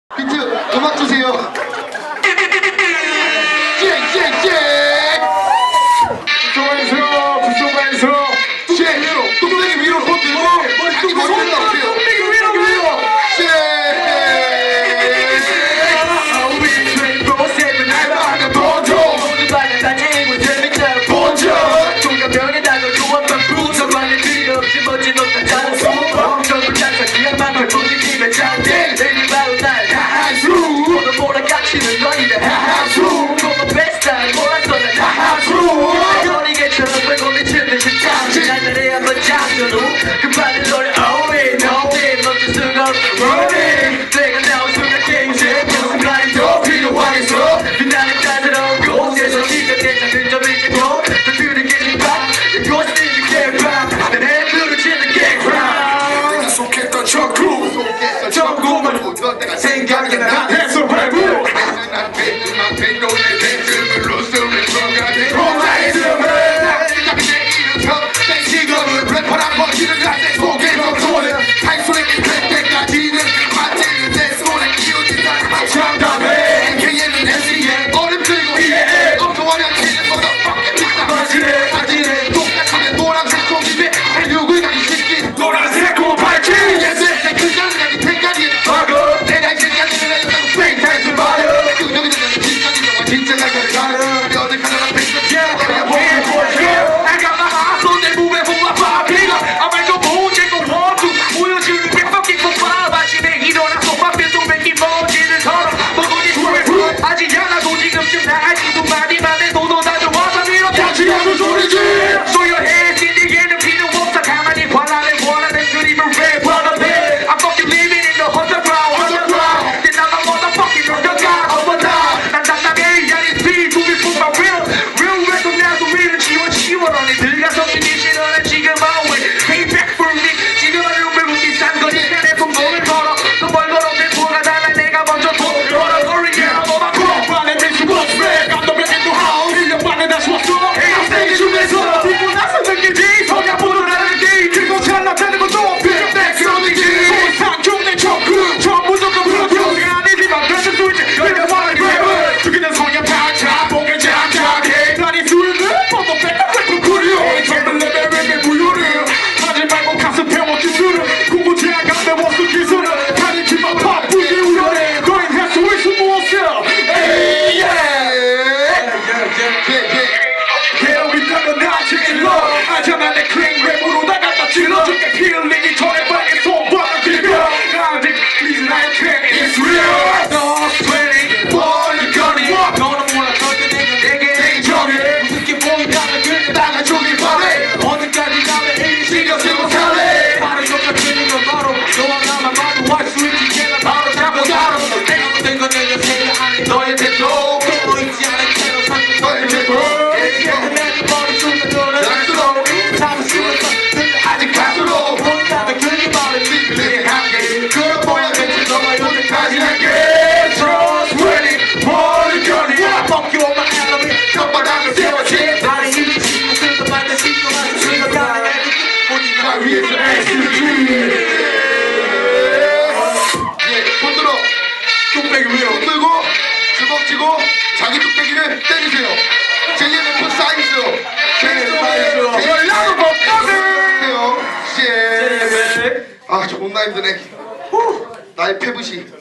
비트 음악 주세요. 부쇼가에서 뚝배기 위로 뚝배기 위로 손 들고 자기 머리 올라오세요. 뚝배기 위로 내가 생각이 나 해서 회부 난 뱉지만 뱉고 내 뱉음으로 숨을 들어가네 혼자의 숨을 내 이름처럼 내 직업을 래퍼랑 버티는 내 속에서 손을 할 수 있게 될 때까지는 맞지는 내 손에 키우지 않아 장담해 AKA는 MC의 얼음 들고 이해 엉뚱하냐 키는 motherfucking 비싸 거지네 사진은 똑같이 노란색 공기에 누구야 이 새끼 노란색 고팔찌 내 글자는 내 대가리에 과거 내가 이 새끼한테는 했다고 fake time 말여 끄덕이는 데는 진짜지 너와 진짜 날짜를 가는 어딜 가나 팩트 너희가 보이는 보여줘 I got my eyes on that movie for my five bigger I might go bold, check a one, two 보여주는 게 fucking for five 아침에 일어나서 밥에 또 뺏긴 먼지를 털어 먹으니 후회 아직 않아도 지금쯤 나 알지도 많이 맘에 도도 나도 와서 밀어 같이 하는 소리지 So your hands in the air 필요 없어 가만히 관람해 원하는 그림을 왜 원하네 I'm fucking living in the underground 내 나만 motherfucking underground overtime 난 당당해 I need to be for my real record 나도 위를 치워 너네 들가서 이기 싫어는 지금 always Pay back for me 지금 하루를 묻기 싼 거니까 내 손목을 걸어 너뭘 걸어 내 부하가 달라 내가 먼저 돌아 Sorry yeah I'm on my phone 반에 될수 없어 감독병에 또 하우 1년 만에 다시 왔어 내가 스테이지 중에서 듣고 나서 느끼지 성향보다 나는 게 그거 잘나타는 것도 비교 백스러운지 소상 중내 척그 전부 조금 불러줘 아니지만 다시 술지 내가 말하는 랩을 죽이는 성향 파차 목을 잠잠해 나니 술을 뻗어 뺏고 구려 젊은 레벨의 무효를 하지 말고 가슴 태워지 술을 공부지 않가 배웠어 기술을 다니 기만 바쁘게 우려내 너흰 할 수 있어 무엇이야 에이 괴로움 있다면 나 질러 알잖아 내 클린 랩으로 나갔다 찔러 줄게 필링이 전에 빨리 손바닥 들며 아직 please I can't it's real 너 sweating 뭘 거니 너는 몰라 절대 내게 인정해 무슨 게 보인다면 그냥 나가주길 바래 어디까지 가면 이 신경 쓰고 살래 말은 똑같은 건 바로 너와 나만 봐도 할 수 있지 걔가 바로 잡고 살아 내가 못된 건 내가 생각 안해 너의 태도 보이지 않은 채로 삼고 너의 태도 내게 머리 숙여 너는 할수록 참을 수 없어 아직 갈수록 보인다면 그게 바로 네 한계 그런 뭐야 대체 너가 여기까지 할게 Trustworthy 머리 거니 Fuck you on my enemy 혓바닥을 세워지 나를 힘이 지고 쓸도 말때 신경하는 생각하는 애들 오지가 위에서 SG 손 들어 뚝배기 위로 손 들고 주먹 쥐고 자기 뚝배기를 때리세요. JMF 사이즈 사이즈. 연락을 못 아 존나 힘드네. 나의 패부시